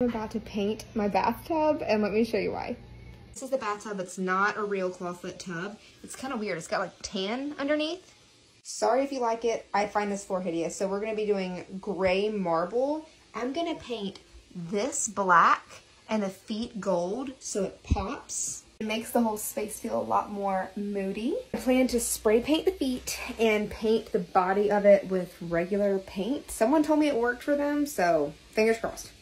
I'm about to paint my bathtub, and let me show you why. This is the bathtub. It's not a real clawfoot tub. It's kind of weird. It's got like tan underneath. Sorry if you like it. I find this floor hideous. So we're going to be doing gray marble. I'm going to paint this black and the feet gold so it pops. It makes the whole space feel a lot more moody. I plan to spray paint the feet and paint the body of it with regular paint. Someone told me it worked for them, so fingers crossed.